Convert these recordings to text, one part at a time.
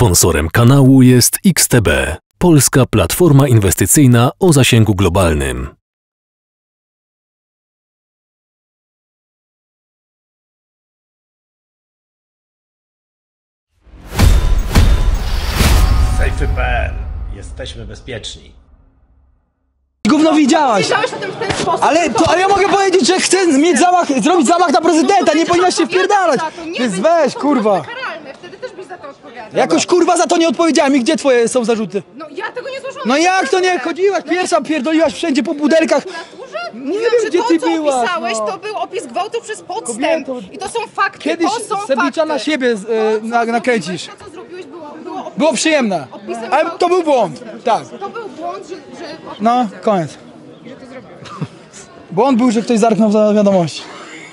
Sponsorem kanału jest XTB, polska platforma inwestycyjna o zasięgu globalnym. Safety.pl. Jesteśmy bezpieczni. Gówno widziałaś! Wiedziałeś o tym w ten sposób. Ale ja mogę powiedzieć, że chcę mieć zrobić zamach na prezydenta, nie powinnaś się wpierdalać! Więc weź, kurwa! Wtedy też byś za to odpowiadał. Jakoś kurwa za to nie odpowiedziałem i gdzie twoje są zarzuty? No ja tego nie złożyłam. No jak to nie? Chodziłaś pierwsza, pierdoliłaś wszędzie po budelkach! Nie wiem, że gdzie to, ty co byłaś, opisałeś, no. to był opis gwałtu przez podstęp. Kobieto, I to są fakty, Kiedyś to są Sebicza fakty. na siebie nakręcisz. To, co zrobiłeś, było Było przyjemne, opisem ale gwałtu to był przez błąd, podstęp. tak. To był błąd, że No, koniec. Błąd był, że ktoś zerknął za wiadomości.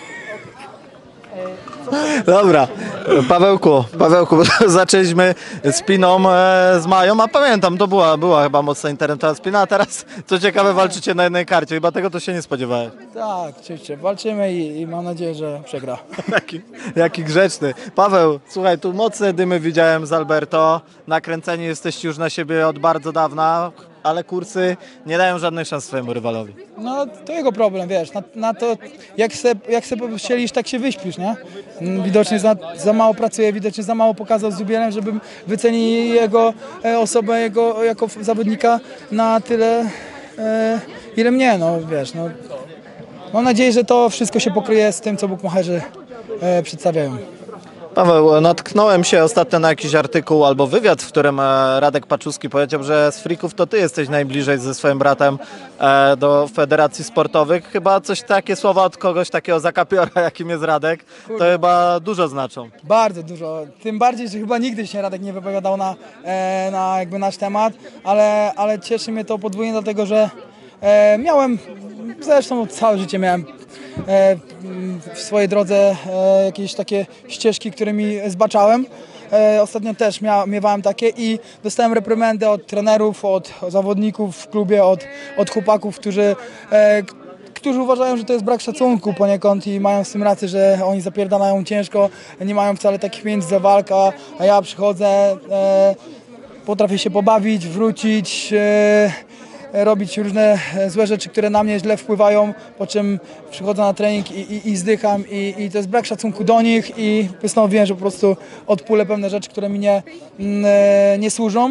Dobra, Pawełku, zaczęliśmy spiną z Mają, a pamiętam, to była chyba mocna internetowa spina, a teraz, co ciekawe, walczycie na jednej karcie, chyba tego to się nie spodziewałeś. Tak, oczywiście, walczymy i mam nadzieję, że przegra. Jaki grzeczny. Paweł, słuchaj, tu mocne dymy widziałem z Alberto, nakręceni jesteście już na siebie od bardzo dawna, ale kursy nie dają żadnych szans swojemu rywalowi. No to jego problem, wiesz, na to jak se strzelisz, tak się wyśpisz, nie? Widocznie za mało pracuje, widocznie za mało pokazał z Zubielem, żebym wycenił jego osobę, jako zawodnika na tyle, ile mnie, no wiesz, no. Mam nadzieję, że to wszystko się pokryje z tym, co bukmacherzy przedstawiają. Paweł, natknąłem się ostatnio na jakiś artykuł albo wywiad, w którym Radek Paczuski powiedział, że z frików to ty jesteś najbliżej ze swoim bratem do federacji sportowych. Chyba takie słowa od kogoś takiego zakapiora, jakim jest Radek, to chyba dużo znaczą. Bardzo dużo, tym bardziej, że chyba nigdy się Radek nie wypowiadał na jakby nasz temat, ale cieszy mnie to podwójnie, dlatego że miałem, zresztą całe życie miałem w swojej drodze jakieś takie ścieżki, którymi zbaczałem. Ostatnio też miewałem takie i dostałem reprymendy od trenerów, od zawodników w klubie, od chłopaków, którzy uważają, że to jest brak szacunku poniekąd i mają z tym rację, że oni zapierdalają ciężko, nie mają wcale takich pieniędzy za walkę, a ja przychodzę, potrafię się pobawić, wrócić, robić różne złe rzeczy, które na mnie źle wpływają, po czym przychodzę na trening i zdycham i to jest brak szacunku do nich i postanowiłem, że po prostu odpulę pewne rzeczy, które mi nie służą.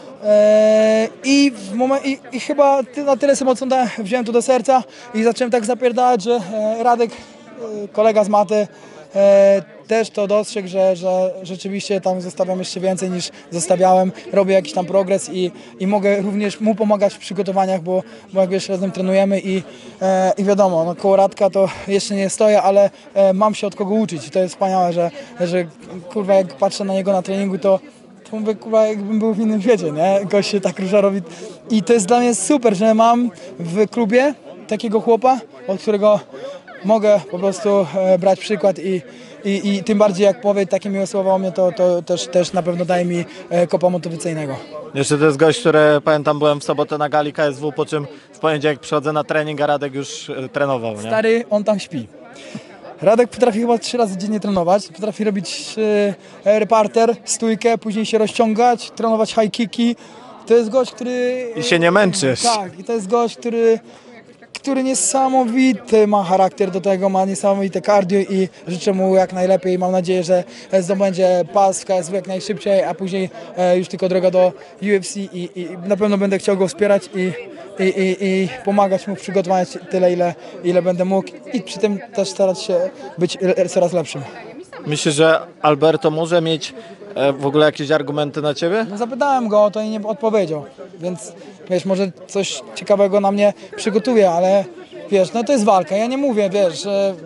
I chyba na tyle sobie mocno wziąłem to do serca i zacząłem tak zapierdalać, że Radek, kolega z maty, też to dostrzegł, że rzeczywiście tam zostawiam jeszcze więcej niż zostawiałem, robię jakiś tam progres i mogę również mu pomagać w przygotowaniach, bo jak wiesz, razem trenujemy i wiadomo, no, koło Radka to jeszcze nie stoję, ale mam się od kogo uczyć i to jest wspaniałe, że kurwa jak patrzę na niego na treningu, to mówię, kurwa, jakbym był w innym świecie, nie? Gość się tak róża robi i to jest dla mnie super, że mam w klubie takiego chłopa, od którego mogę po prostu brać przykład i tym bardziej jak powie takie miłe słowa o mnie, to też na pewno daje mi kopa motywacyjnego. Jeszcze to jest gość, który pamiętam, byłem w sobotę na gali KSW, po czym w poniedziałek przychodzę na trening, a Radek już trenował, nie? Stary, on tam śpi. Radek potrafi chyba 3 razy dziennie trenować, potrafi robić reparter, stójkę, później się rozciągać, trenować high kicki. To jest gość, który... I się nie męczysz. Tak, i to jest gość, który niesamowity ma charakter do tego, ma niesamowite cardio i życzę mu jak najlepiej. Mam nadzieję, że zdobędzie pas w KSW jak najszybciej, a później już tylko droga do UFC i na pewno będę chciał go wspierać i pomagać mu w przygotowaniu tyle, ile będę mógł i przy tym też starać się być coraz lepszym. Myślisz, że Alberto może mieć w ogóle jakieś argumenty na ciebie? No, zapytałem go o to i nie odpowiedział, więc wiesz, może coś ciekawego na mnie przygotuje, ale wiesz, no to jest walka. Ja nie mówię, wiesz,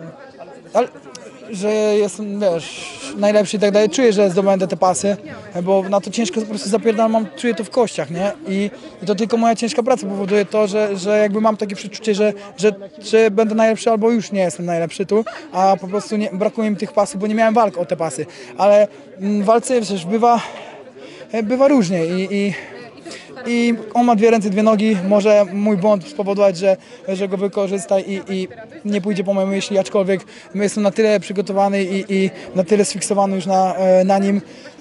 że jestem, wiesz, najlepszy i tak dalej. Czuję, że zdobędę te pasy, bo na to ciężko po prostu zapierdalam, czuję to w kościach, nie? I to tylko moja ciężka praca powoduje to, że jakby mam takie przeczucie, że będę najlepszy albo już nie jestem najlepszy tu, a po prostu brakuje mi tych pasów, bo nie miałem walk o te pasy. Ale w walce, wiesz, bywa różnie i on ma 2 ręce, 2 nogi, może mój błąd spowodować, że go wykorzysta i nie pójdzie po mojej myśli, aczkolwiek jestem na tyle przygotowany i na tyle sfiksowany już na nim,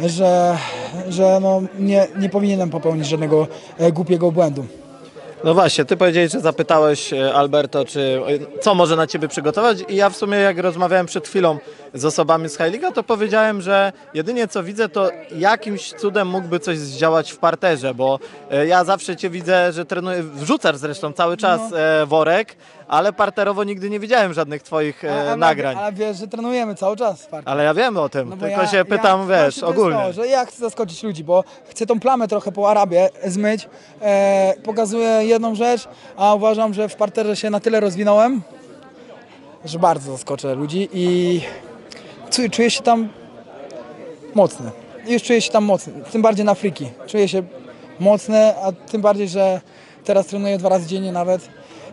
że no nie powinienem popełnić żadnego głupiego błędu. No właśnie, ty powiedziałeś, że zapytałeś Alberto, co może na ciebie przygotować i ja w sumie jak rozmawiałem przed chwilą z osobami z High League'a, to powiedziałem, że jedynie co widzę, to jakimś cudem mógłby coś zdziałać w parterze, bo ja zawsze cię widzę, że wrzucasz zresztą cały czas worek, ale parterowo nigdy nie widziałem żadnych twoich nagrań. Ale wiesz, że trenujemy cały czas w parterze. Ale ja wiem o tym, No bo tylko się pytam, wiesz, właśnie to jest ogólnie. to, że ja chcę zaskoczyć ludzi, bo chcę tą plamę trochę po Arabie zmyć. Pokazuję jedną rzecz, a uważam, że w parterze się na tyle rozwinąłem, że bardzo zaskoczę ludzi i czuję się tam mocny. Już czuję się tam mocny, tym bardziej na friki. Czuję się mocny, a tym bardziej, że teraz trenuję 2 razy dziennie nawet.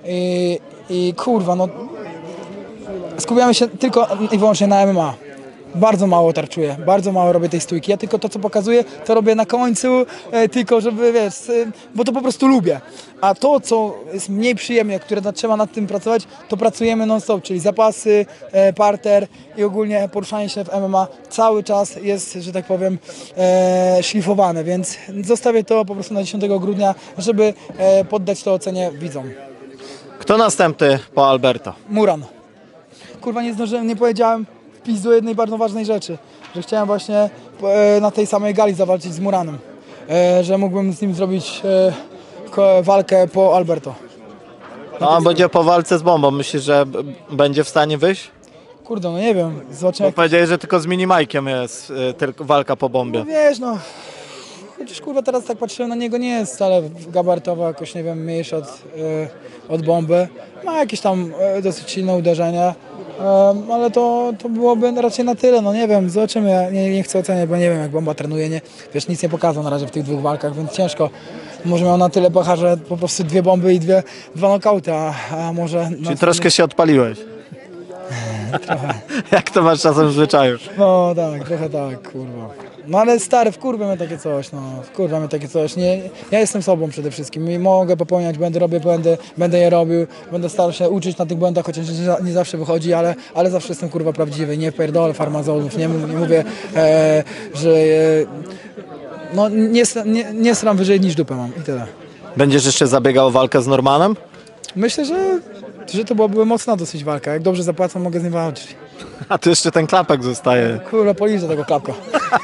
I kurwa, no skupiamy się tylko i wyłącznie na MMA. Bardzo mało tarczuję, bardzo mało robię tej stójki. Ja tylko to, co pokazuję, to robię na końcu, tylko żeby, wiesz, bo to po prostu lubię. A to, co jest mniej przyjemne, które trzeba nad tym pracować, to pracujemy non-stop, czyli zapasy, parter i ogólnie poruszanie się w MMA cały czas jest, że tak powiem, szlifowane, więc zostawię to po prostu na 10 grudnia, żeby poddać to ocenie widzom. Kto następny po Alberto? Muran. Kurwa, nie zdążyłem, nie powiedziałem w pizdu jednej bardzo ważnej rzeczy, że chciałem właśnie na tej samej gali zawalczyć z Muranem, że mógłbym z nim zrobić walkę po Alberto. No, on będzie po walce z Bombą. Myślisz, że będzie w stanie wyjść? Kurde, no nie wiem, zobaczymy. Bo powiedziałeś, że tylko z Minimajkiem jest tylko walka po Bombie. No wiesz, no, chociaż kurwa teraz tak patrzyłem na niego, nie jest wcale gabarytowo jakoś, nie wiem, mniejszy od Bomby. Ma jakieś tam dosyć silne uderzenia, ale to byłoby raczej na tyle, no nie wiem, zobaczymy, ja nie chcę oceniać, bo nie wiem jak Bomba trenuje, nie, wiesz, nic nie pokazał na razie w tych 2 walkach, więc ciężko. Może miał na tyle pecha, że po prostu 2 bomby i 2 nokauty, a może... Czyli troszkę się odpaliłeś. Trochę. Jak to masz czasem w zwyczaju? No tak, trochę tak, kurwa. No ale stary, wkurwia mnie takie coś, no, wkurwia mnie takie coś. Nie, ja jestem sobą przede wszystkim i mogę popełniać błędy, robię błędy, będę je robił, będę starał się uczyć na tych błędach, chociaż nie zawsze wychodzi, ale zawsze jestem kurwa prawdziwy, nie pierdolę farmazonów, nie mówię, że no nie sram wyżej niż dupę mam i tyle. Będziesz jeszcze zabiegał o walkę z Normanem? Myślę, że to byłaby mocna dosyć walka, jak dobrze zapłacą, mogę z nim walczyć. A tu jeszcze ten klapek zostaje. Kurwa, policzę tego klapka.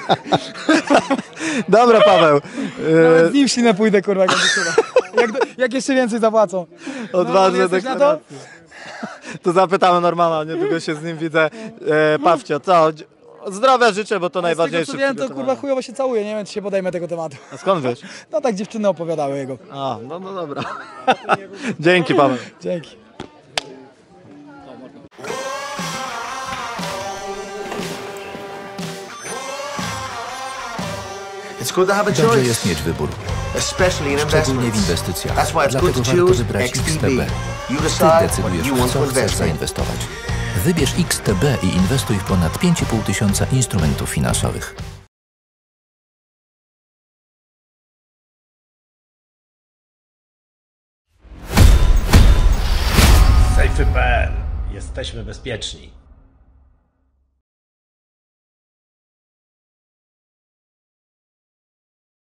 Dobra, Paweł. Nawet z nim w ślinę pójdę, kurwa, jak jeszcze więcej zapłacą. Odważne jesteś na to? deklaracje. To zapytamy Normana, niedługo się z nim widzę. Pawcio, co? Zdrowia życzę, bo to najważniejsze. Z tego, co wiem, to kurwa chujowo się całuje, nie wiem, czy się podejmę tego tematu. A skąd wiesz? No tak dziewczyny opowiadały jego. A, no dobra. Dzięki, Paweł. Dzięki. Dobrze jest mieć wybór, szczególnie w inwestycjach. Dlatego warto wybrać XTB. Ty decydujesz, w co chcesz zainwestować. Wybierz XTB i inwestuj w ponad 5,5 tysiąca instrumentów finansowych. Safety.pl. Jesteśmy bezpieczni.